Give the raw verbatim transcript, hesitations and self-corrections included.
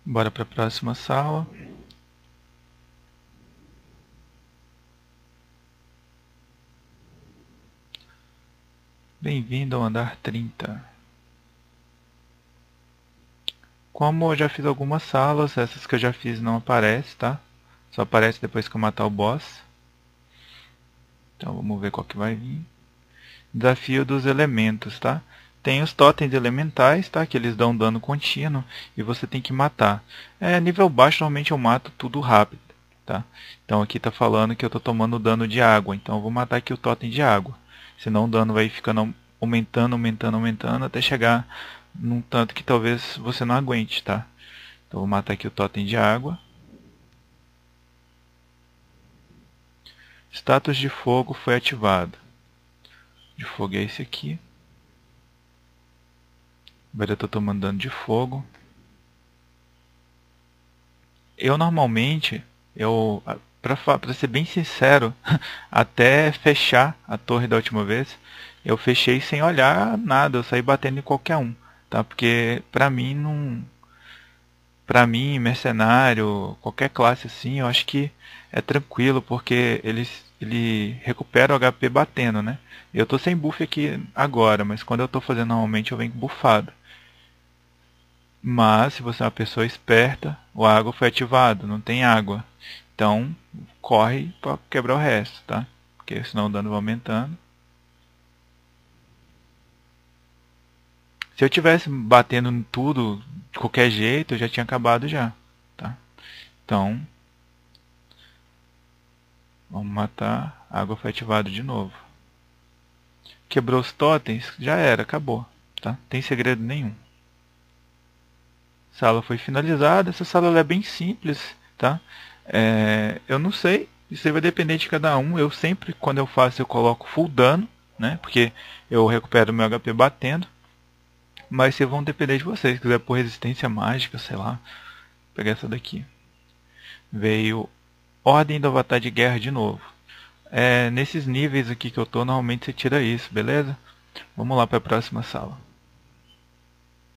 Bora para a próxima sala. Bem-vindo ao andar trinta. Como eu já fiz algumas salas, essas que eu já fiz não aparecem, tá? Só aparece depois que eu matar o boss. Então vamos ver qual que vai vir. Desafio dos elementos, tá? Tem os totens elementais, tá? Que eles dão dano contínuo e você tem que matar. É, nível baixo, normalmente eu mato tudo rápido, tá? Então aqui tá falando que eu tô tomando dano de água, então eu vou matar aqui o totem de água. Senão o dano vai ficando aumentando, aumentando, aumentando, até chegar num tanto que talvez você não aguente, tá? Então vou matar aqui o totem de água. Status de fogo foi ativado. De fogo é esse aqui. Agora eu tô tomando dano de fogo. Eu normalmente, eu pra, pra ser bem sincero, até fechar a torre da última vez, eu fechei sem olhar nada, eu saí batendo em qualquer um, tá? Porque pra mim não, pra mim mercenário, qualquer classe assim, eu acho que é tranquilo porque eles ele recupera o H P batendo, né? Eu tô sem buff aqui agora, mas quando eu tô fazendo normalmente eu venho buffado. Mas se você é uma pessoa esperta, o água foi ativado, não tem água. Então corre para quebrar o resto, tá? Porque senão o dano vai aumentando. Se eu tivesse batendo em tudo de qualquer jeito, eu já tinha acabado já, tá? Então vamos matar. A água foi ativada de novo. Quebrou os totens, já era, acabou, tá? Não tem segredo nenhum. A sala foi finalizada. Essa sala é bem simples, tá? É, eu não sei, isso aí vai depender de cada um. Eu sempre, quando eu faço, eu coloco full dano, né? Porque eu recupero meu H P batendo. Mas se vão depender de vocês. Se quiser por resistência mágica, sei lá. Vou pegar essa daqui. Veio Ordem do Avatar de Guerra de novo. É, nesses níveis aqui que eu tô, normalmente você tira isso, beleza? Vamos lá para a próxima sala.